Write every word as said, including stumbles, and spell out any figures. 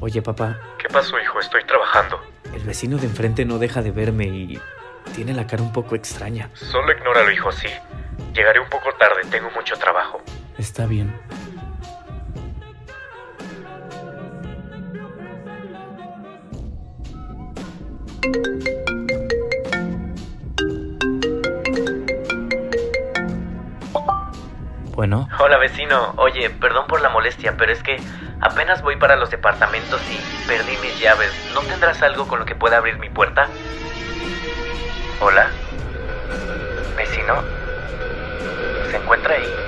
Oye, papá. ¿Qué pasó, hijo? Estoy trabajando. El vecino de enfrente no deja de verme y tiene la cara un poco extraña. Solo ignóralo, hijo, sí. Llegaré un poco tarde, tengo mucho trabajo. Está bien. Bueno. Hola, vecino. Oye, perdón por la molestia, pero es que apenas voy para los departamentos y perdí mis llaves. ¿No tendrás algo con lo que pueda abrir mi puerta? Hola. ¿Vecino? ¿Se encuentra ahí?